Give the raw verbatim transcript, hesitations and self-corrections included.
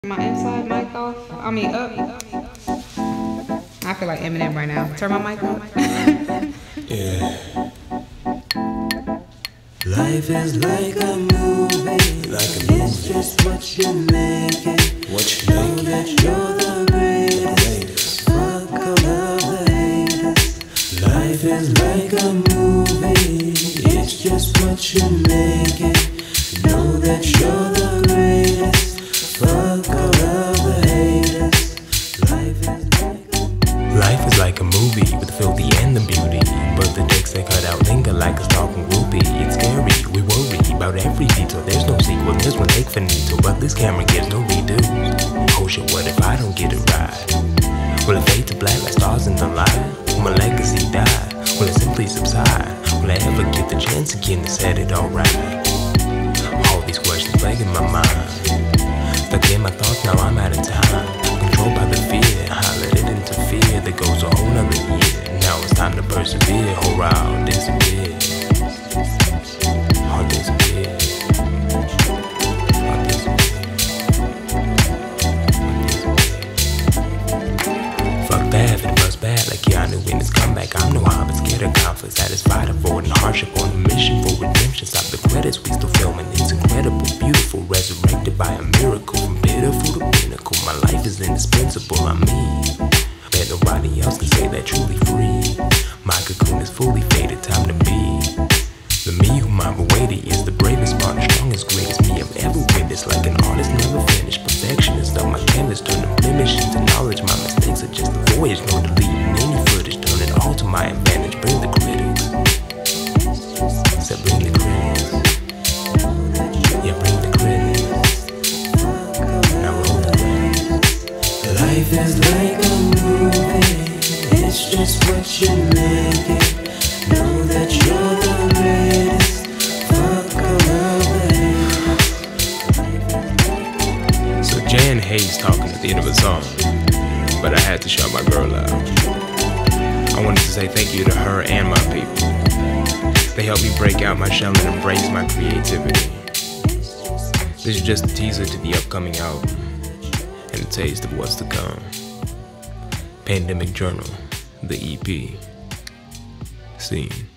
My inside mic off. I mean up. I feel like Eminem right now. Turn my mic on. Yeah. Life is like a movie. Like a movie. It's just what you make it. What you know that you're the greatest. Fuck all of the haters. Life is like a movie. It's just what you make it. Know that you're the greatest. Fuck all of the haters. Life is like a Life is like a movie with the filthy and the beauty. But the dicks they cut out linger like a stalking groupie. It's scary, we worry about every detail. There's no sequel, there's one take finito. But this camera gives no redos. Oh shit, what if I don't get it right? Will it fade to black like stars in the light? Will my legacy die? Will it simply subside? Will I ever get the chance again to set it alright? All these questions plaguing my mind. Stuck in my thoughts, now I'm out of time. Controlled by the fear, I let it interfere. There goes a whole nother year. Now it's time to persevere. Or I'll disappear. I'll disappear. I'll disappear. Fuck that, if it was bad like Keanu in his comeback. I'm no hobbit, scared of conflict, satisfied, avoiding hardship on a mission for redemption. Stop the credits, we still filming. It's incredible, beautiful, resurrected by a miracle. From pitiful to pinnacle, my life is indispensable. I'm me. Bet nobody else can say that truly free. My cocoon is fully faded, time to be the me whom I've awaited is the bravest, smartest, strongest, greatest me I've ever witnessed. Like an artist never finished, perfectionist of my canvas, turn the blemish into knowledge. My mistakes are just a voyage, no deleting any footage. Turn it all to my advantage, bring the critics. Said bring the critics. Yeah, bring the critics. Now roll the credits. Life is like a movie. It's just what you make it. Know that you're the greatest. Fuck all of it. So Jan Hayes talking at the end of a song, but I had to shout my girl out. I wanted to say thank you to her and my people. They helped me break out my shell and embrace my creativity. This is just a teaser to the upcoming album and a taste of what's to come. Pandemic Journal, the E P. Scene.